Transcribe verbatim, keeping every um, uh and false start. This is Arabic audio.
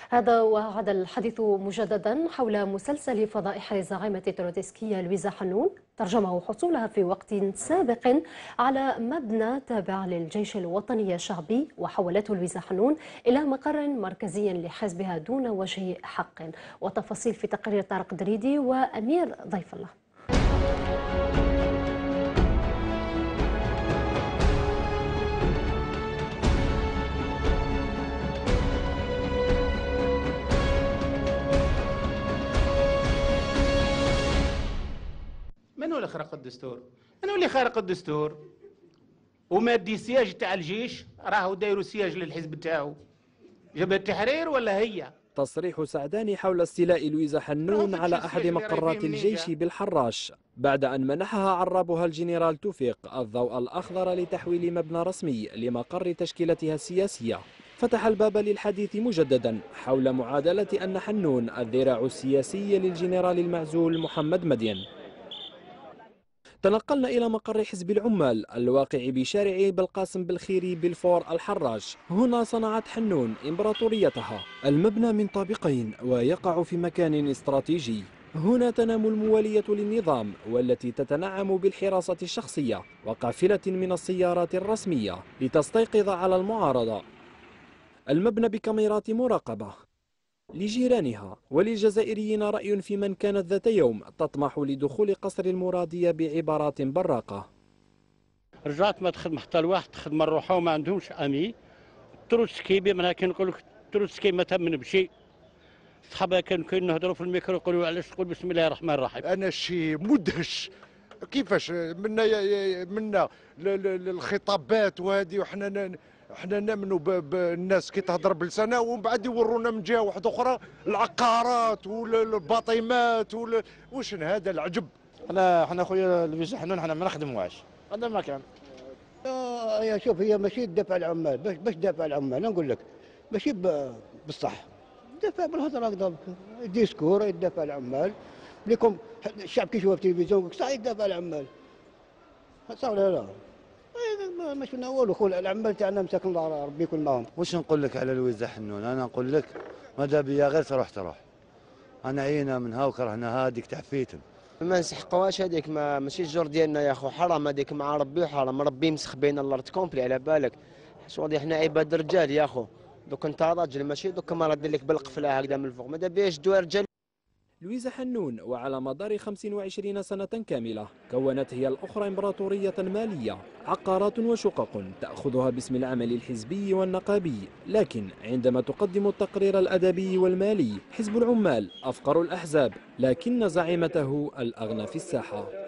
هذا وعاد الحديث مجددا حول مسلسل فضائح الزعيمة التروتسكية لويزا حنون ترجمه حصولها في وقت سابق على مبنى تابع للجيش الوطني الشعبي، وحولته لويزا حنون إلى مقر مركزي لحزبها دون وجه حق. وتفاصيل في تقرير طارق دريدي وأمير ضيف الله. من هو اللي خرق الدستور؟ من هو اللي خارق الدستور؟ ومادي السياج تاع الجيش راهو دايروا سياج للحزب تاعو. جبهة التحرير ولا هي؟ تصريح سعداني حول استيلاء لويزا حنون على أحد مقرات الجيش بالحراش بعد أن منحها عرابها الجنرال توفيق الضوء الأخضر لتحويل مبنى رسمي لمقر تشكيلتها السياسية، فتح الباب للحديث مجددا حول معادلة أن حنون الذراع السياسي للجنرال المعزول محمد مدين. تنقلنا إلى مقر حزب العمال الواقع بشارع بالقاسم بالخيري بالفور الحراش. هنا صنعت حنون إمبراطوريتها. المبنى من طابقين ويقع في مكان استراتيجي. هنا تنام الموالية للنظام والتي تتنعم بالحراسة الشخصية وقافلة من السيارات الرسمية لتستيقظ على المعارضة. المبنى بكاميرات مراقبة لجيرانها وللجزائريين رأي في من كانت ذات يوم تطمح لدخول قصر المرادية بعبارات براقة. رجعت ما تخدم حتى الواحد، تخدم الروحه وما عندهمش امي. تروتسكي بما كان نقول لك تروتسكي ما تمن بشيء. صحابه كانوا كينهضروا في الميكرو يقولوا علاش تقول بسم الله الرحمن الرحيم. انا شي مدهش كيفاش منا منا الخطابات وهذه، وحنا احنا نامنوا بالناس كي تهضر بلسانها ومن بعد يورونا من جهه واحده اخرى العقارات والباطيمات ولا واش هذا العجب. انا احنا خويا لويزا حنون احنا ما نخدموهاش، هذا ما كان. آه يا شوف، هي ماشي تدافع العمال، باش باش تدافع العمال نقول لك ماشي بالصح، تدافع بالهضره هكذا ديسكور يدافع العمال. ليكم الشعب كيشوف في التلفزيون صح يدافع العمال، صح ولا لا؟ ما شفنا والو، خو العمال تاعنا مساكن الله ربي يكون معاهم. واش نقول لك على لويزا حنون؟ انا نقول لك ماذا بيا غير تروح تروح. انا عينا منها وكرهنا هذيك تاع فيتن. ما نسحقوهاش هذيك، ما ماشي الجور ديالنا يا خو، حرام هذيك مع ربي وحرام ربي مسخ بين الارض كومبلي على بالك. شغل حنا عباد رجال يا خو، دوك انت راجل ماشي دوك ما رد لك بالقفله هكذا من الفوق، ماذا بياش دوا رجال. لويزا حنون وعلى مدار خمس وعشرين سنة كاملة كونت هي الأخرى إمبراطورية مالية، عقارات وشقق تأخذها باسم العمل الحزبي والنقابي، لكن عندما تقدم التقرير الأدبي والمالي حزب العمال أفقر الأحزاب، لكن زعيمته الأغنى في الساحة.